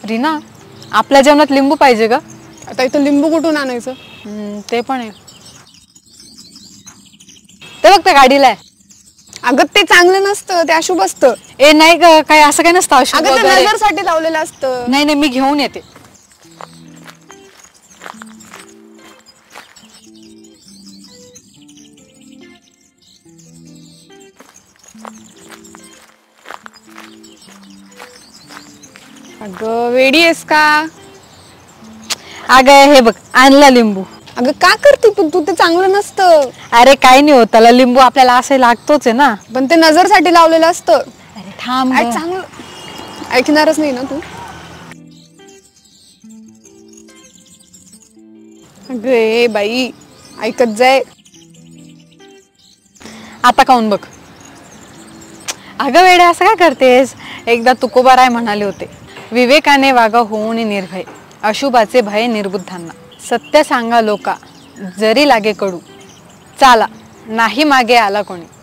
रीना, आपल्या जेवणात लिंबू पाहिजे का? आता इथं लिंबू कुठून आणायचं? ते पण आहे. ते बघ त्या गाडीला आहे. अगं ते चांगलं नसतं, ते अशुभ असतं. ए नाही ग, काय असं काय नसतं अशुभ अगं ते वगैरे. नजरसाठी लावलेलं असतं. नाही नाही, मी घेऊन येते. अगं वेडी आहेस का? अगं हे बघ, आणला लिंबू. अगं का करते पण तू? ते चांगलं नसतं. अरे काय नाही होत त्याला, लिंबू आपल्याला असे लागतोच आहे ना. पण ते नजरसाठी लावलेलं असतं. अरे थांब काय चांगलं ऐकणारच नाही ना तू. अगं ए बाई, ऐकत जाय. आता खाऊन बघ. अगं वेडे असं काय करतेस? एकदा तुकोबाराय म्हणाले होते, विवेकाने वागा होऊन निर्भय, अशुभाचे भय निर्बुद्धांना. सत्य सांगा लोका, जरी लागे कडू, चाला नाही मागे आला कोणी.